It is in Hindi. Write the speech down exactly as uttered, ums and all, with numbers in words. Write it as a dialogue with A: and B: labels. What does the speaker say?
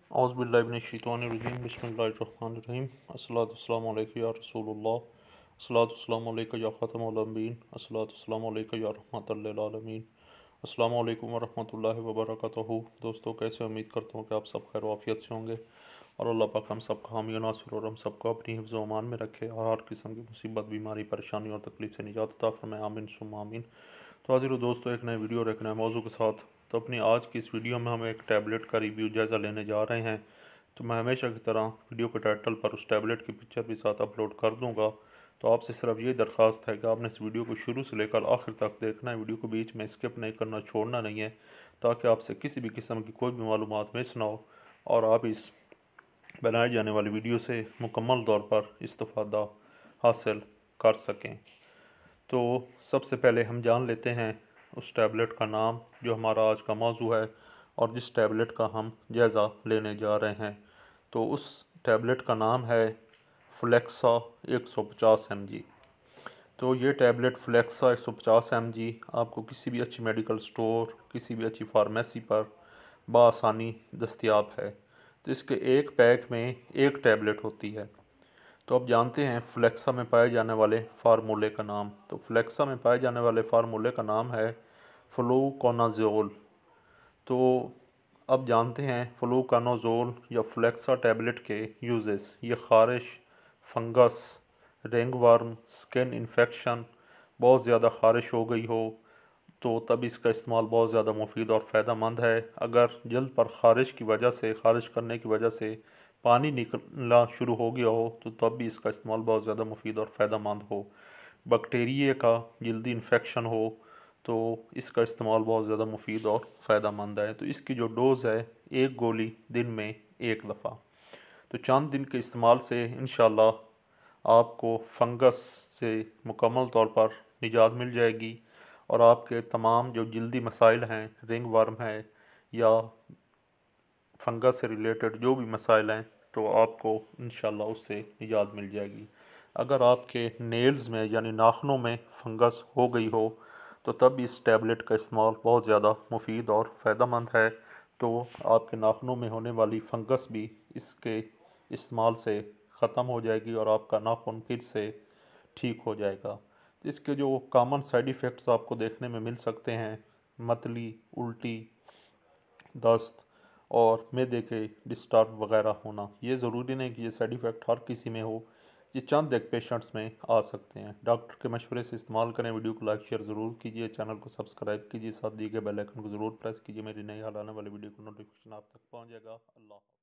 A: औज़ुबिल्लाहि बिस्मिल्लाहिर्रहमानिर्रहीम अस्सलातु वस्सलामु अलैका या रसूलुल्लाह अस्सलातु वस्सलामु अलैका या ख़ातमुल अंबियीन अस्सलातु वस्सलामु अलैका या रहमतल लिल आलमीन अस्सलामु अलैकुम व रहमतुल्लाहि व बरकातुहू। दोस्तों, कैसे उम्मीद करता हूँ कि आप सब खैर वाफ़ियत से होंगे और अल्लाह पाक हम सब का हामी और नासिर और हम सबको अपनी हिफ्ज़ व अमान में रखे और हर किस्म की मुसीबत, बीमारी, परेशानी और तकलीफ़ से निजात अता फरमाए, आमीन सुम्मा आमीन। तो हाज़िर दोस्तों, एक नए वीडियो और एक नए मौजू के साथ। तो अपनी आज की इस वीडियो में हम एक टैबलेट का रिव्यू जायज़ा लेने जा रहे हैं। तो मैं हमेशा की तरह वीडियो के टाइटल पर उस टैबलेट की पिक्चर भी साथ अपलोड कर दूंगा। तो आपसे सिर्फ ये दरख्वास्त है कि आपने इस वीडियो को शुरू से लेकर आखिर तक देखना है, वीडियो को बीच में स्किप नहीं करना, छोड़ना नहीं है, ताकि आपसे किसी भी किस्म की कोई भी मालूमात मिस ना हो और आप इस बनाई जाने वाली वीडियो से मुकम्मल तौर पर इस्तिफ़ादा हासिल कर सकें। तो सबसे पहले हम जान लेते हैं उस टैबलेट का नाम जो हमारा आज का मौजू है और जिस टैबलेट का हम जायज़ा लेने जा रहे हैं। तो उस टैबलेट का नाम है फ्लेक्सा एक सौ पचास एम जी। तो ये टैबलेट फ्लेक्सा एक सौ पचास एम जी आपको किसी भी अच्छी मेडिकल स्टोर, किसी भी अच्छी फार्मेसी पर बआसानी दस्तयाब है। तो इसके एक पैक में एक टैबलेट होती है। तो अब जानते हैं फ्लेक्सा में पाए जाने वाले फार्मूले का नाम। तो फ्लेक्सा में पाए जाने वाले फार्मूले का नाम है फ्लूकोनाजोल। तो अब जानते हैं फ्लूकोनाजोल या फ्लेक्सा टैबलेट के यूजेस। ये खारिश, फंगस, रिंगवर्म, स्किन इन्फेक्शन, बहुत ज़्यादा खारिश हो गई हो तो तब इसका इस्तेमाल बहुत ज़्यादा मुफीद और फ़ायदेमंद है। अगर जल्द पर खारिश की वजह से, खारिश करने की वजह से पानी निकलना शुरू हो गया हो तो तब भी इसका इस्तेमाल बहुत ज़्यादा मुफीद और फ़ायदेमंद हो। बैक्टीरिया का जल्दी इन्फेक्शन हो तो इसका इस्तेमाल बहुत ज़्यादा मुफीद और फ़ायदेमंद है। तो इसकी जो डोज़ है, एक गोली दिन में एक दफ़ा। तो चंद दिन के इस्तेमाल से इंशाल्लाह आपको फंगस से मुकम्मल तौर पर निजात मिल जाएगी और आपके तमाम जो जल्दी मसाइल हैं, रिंग वर्म है या फंगस से रिलेटेड जो भी मसाइल हैं, तो आपको इंशाल्लाह उससे निजात मिल जाएगी। अगर आपके नेल्स में यानी नाखनों में फंगस हो गई हो तो तब भी इस टैबलेट का इस्तेमाल बहुत ज़्यादा मुफीद और फ़ायदेमंद है। तो आपके नाखनों में होने वाली फंगस भी इसके इस्तेमाल से ख़त्म हो जाएगी और आपका नाखून फिर से ठीक हो जाएगा। इसके जो कॉमन साइड इफ़ेक्ट्स आपको देखने में मिल सकते हैं, मतली, उल्टी, दस्त और मैदे के डिस्टर्ब वगैरह होना। ये ज़रूरी नहीं कि ये साइड इफ़ेक्ट हर किसी में हो, ये चंद एक पेशेंट्स में आ सकते हैं। डॉक्टर के मशवरे से इस्तेमाल करें। वीडियो को लाइक शेयर ज़रूर कीजिए, चैनल को सब्सक्राइब कीजिए, साथ दिए गए बेल आइकन को ज़रूर प्रेस कीजिए। मेरी नई हाल आने वाली वीडियो को नोटिफिकेशन आप तक पहुँच जाएगा। अल्लाह।